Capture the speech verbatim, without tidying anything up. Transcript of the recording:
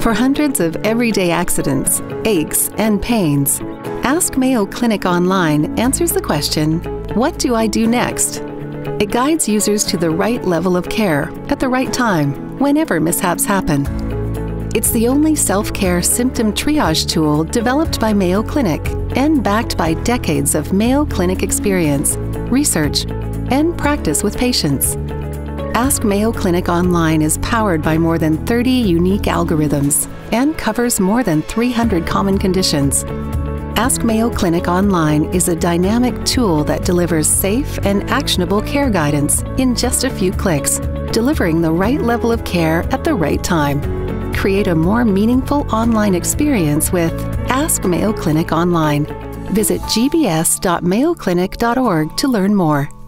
For hundreds of everyday accidents, aches, and pains, Ask Mayo Clinic Online answers the question, what do I do next? It guides users to the right level of care at the right time, whenever mishaps happen. It's the only self-care symptom triage tool developed by Mayo Clinic and backed by decades of Mayo Clinic experience, research, and practice with patients. Ask Mayo Clinic Online is powered by more than thirty unique algorithms and covers more than three hundred common conditions. Ask Mayo Clinic Online is a dynamic tool that delivers safe and actionable care guidance in just a few clicks, delivering the right level of care at the right time. Create a more meaningful online experience with Ask Mayo Clinic Online. Visit g b s dot mayo clinic dot org to learn more.